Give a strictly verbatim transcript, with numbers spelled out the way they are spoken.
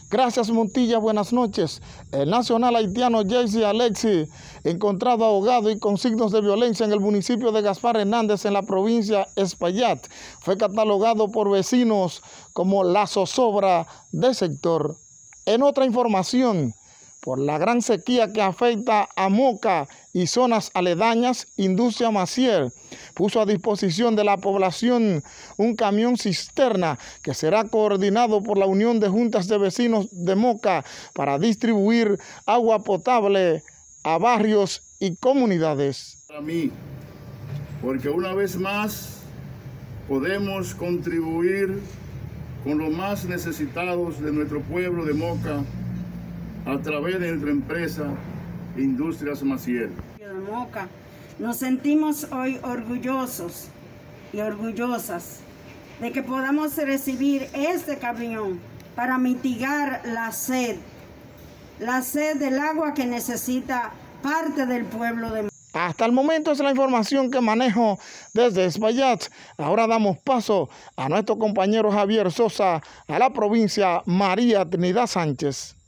Gracias, Montilla, buenas noches. El nacional haitiano Jaycee Alexis, encontrado ahogado y con signos de violencia en el municipio de Gaspar Hernández, en la provincia Espaillat, fue catalogado por vecinos como la zozobra del sector. En otra información, por la gran sequía que afecta a Moca y zonas aledañas, Industria Maciel puso a disposición de la población un camión cisterna que será coordinado por la Unión de Juntas de Vecinos de Moca para distribuir agua potable a barrios y comunidades. Para mí, porque una vez más podemos contribuir con los más necesitados de nuestro pueblo de Moca a través de nuestra empresa Industrias Maciel. De Moca, nos sentimos hoy orgullosos y orgullosas de que podamos recibir este camión para mitigar la sed, la sed del agua que necesita parte del pueblo de Moca. Hasta el momento es la información que manejo desde Espaillat. Ahora damos paso a nuestro compañero Javier Sosa, a la provincia María Trinidad Sánchez.